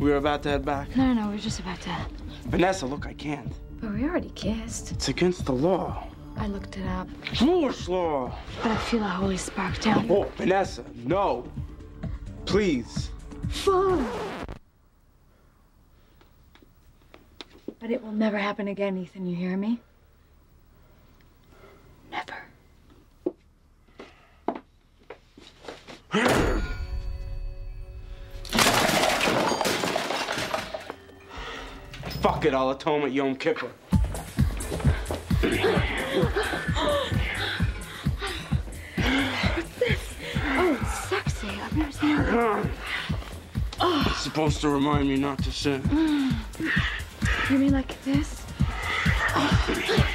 We were about to head back? No, we were just about to. Vanessa, look, I can't. But we already kissed. It's against the law. I looked it up. Foolish law. But I feel a holy spark down. Oh, Vanessa, no. Please. Fine. But it will never happen again, Ethan, you hear me? Never. Fuck it, I'll atone at Yom Kippur. What's this? Oh, it's sexy. I've never seen it. It's supposed to remind me not to sin. You mean like this?